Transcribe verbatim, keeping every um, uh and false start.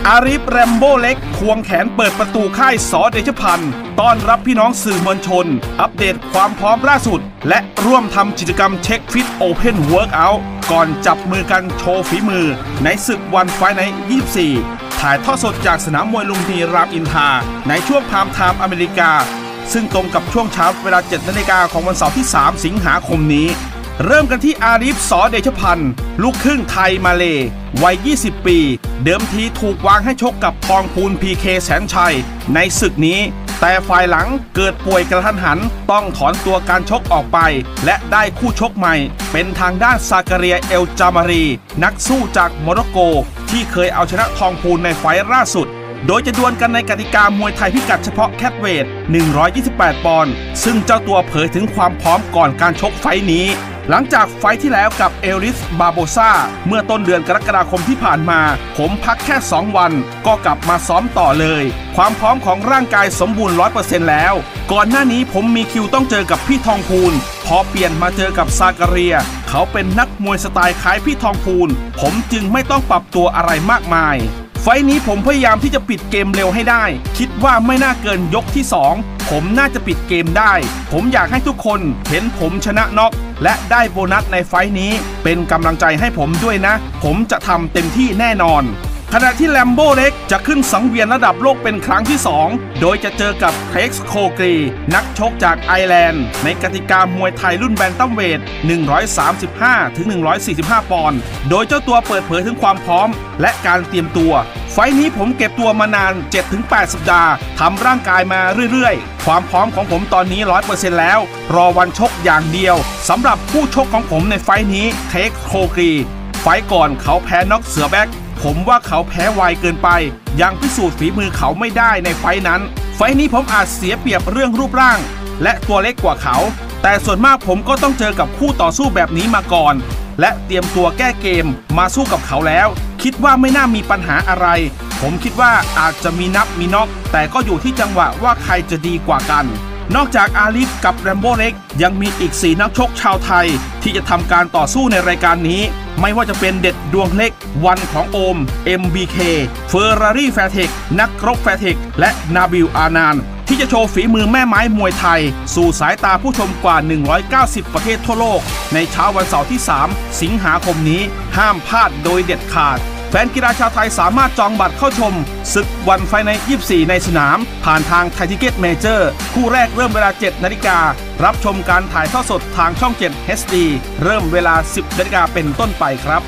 อาริฟแรมโบ้เล็กควงแขนเปิดประตูค่ายสอเดชพันธ์ต้อนรับพี่น้องสื่อมวลชนอัปเดตความพร้อมล่าสุดและร่วมทำกิจกรรมเช็คฟิตโอเพนเวิร์กเอาท์ก่อนจับมือกันโชว์ฝีมือในศึกวันไฟไนท์ยี่สิบสี่ถ่ายทอดสดจากสนามมวยลุมพินีรามอินทราในช่วงพามไทม์อเมริกาซึ่งตรงกับช่วงเช้าเวลาเจ็ดนาฬิกาของวันเสาร์ที่สามสิงหาคมนี้เริ่มกันที่อาริฟสอเดชพันธ์ลูกครึ่งไทยมาเลวัยยี่สิบปีเดิมทีถูกวางให้ชกกับทองพูน พี เค แสนชัยในศึกนี้แต่ฝ่ายหลังเกิดป่วยกระทันหันต้องถอนตัวการชกออกไปและได้คู่ชกใหม่เป็นทางด้านซาการียเอลจามารีนักสู้จากโมร็อกโกที่เคยเอาชนะทองพูนในไฟล์ล่าสุดโดยจะดวลกันในกติกามวยไทยพิกัดเฉพาะแคทเวทหนึ่งร้อยยี่สิบแปดปอนด์ซึ่งเจ้าตัวเผยถึงความพร้อมก่อนการชกไฟล์นี้หลังจากไฟท์ที่แล้วกับเอลิสบาโบซาเมื่อต้นเดือนกรกฎาคมที่ผ่านมาผมพักแค่สองวันก็กลับมาซ้อมต่อเลยความพร้อมของร่างกายสมบูรณ์ ร้อยเปอร์เซ็นต์ แล้วก่อนหน้านี้ผมมีคิวต้องเจอกับพี่ทองพูนพอเปลี่ยนมาเจอกับซาการียเขาเป็นนักมวยสไตล์คล้ายพี่ทองพูนผมจึงไม่ต้องปรับตัวอะไรมากมายไฟท์นี้ผมพยายามที่จะปิดเกมเร็วให้ได้คิดว่าไม่น่าเกินยกที่สองผมน่าจะปิดเกมได้ผมอยากให้ทุกคนเห็นผมชนะน็อกและได้โบนัสในไฟท์นี้เป็นกำลังใจให้ผมด้วยนะผมจะทำเต็มที่แน่นอนขณะที่แลมโบ้เล็กจะขึ้นสังเวียนระดับโลกเป็นครั้งที่สองโดยจะเจอกับเครกส์โคกรีนักชกจากไอร์แลนด์ในกติกามวยไทยรุ่นแบนตัมเวทหนึ่งร้อยสามสิบห้าถึงหนึ่งร้อยสี่สิบห้าปอนด์โดยเจ้าตัวเปิดเผยถึงความพร้อมและการเตรียมตัวไฟท์นี้ผมเก็บตัวมานาน เจ็ดถึงแปด สัปดาห์ทำร่างกายมาเรื่อยๆความพร้อมของผมตอนนี้ ร้อยเปอร์เซ็นต์ แล้วรอวันชกอย่างเดียวสำหรับผู้ชกของผมในไฟท์นี้เครกส์โคกรีไฟท์ก่อนเขาแพ้น็อกเสือแบ็กผมว่าเขาแพ้ไวเกินไปยังพิสูจน์ฝีมือเขาไม่ได้ในไฟท์นั้นไฟท์นี้ผมอาจเสียเปรียบเรื่องรูปร่างและตัวเล็กกว่าเขาแต่ส่วนมากผมก็ต้องเจอกับคู่ต่อสู้แบบนี้มาก่อนและเตรียมตัวแก้เกมมาสู้กับเขาแล้วคิดว่าไม่น่ามีปัญหาอะไรผมคิดว่าอาจจะมีนับมีน็อกแต่ก็อยู่ที่จังหวะว่าใครจะดีกว่ากันนอกจากอาลิฟกับแรมโบ้เล็กยังมีอีกสี่นักชกชาวไทยที่จะทำการต่อสู้ในรายการนี้ไม่ว่าจะเป็นเด็ดดวงเล็กวันของโอม เอ็ม บี เค เฟอร์รารี่แฟร์เทคนักรบแฟร์เทคและนาบิลอานานที่จะโชว์ฝีมือแม่ไม้มวยไทยสู่สายตาผู้ชมกว่าหนึ่งร้อยเก้าสิบประเทศทั่วโลกในเช้าวันเสาร์ที่สามสิงหาคมนี้ห้ามพลาดโดยเด็ดขาดแฟนกีฬาชาวไทยสามารถจองบัตรเข้าชมศึกวันไฟไนท์ยี่สิบสี่ในสนามผ่านทางไทยทิเก็ตเมเจอร์คู่แรกเริ่มเวลาเจ็ดนาฬิการับชมการถ่ายทอดสดทางช่องเจ็ด เอช ดี เริ่มเวลาสิบนาฬิกาเป็นต้นไปครับ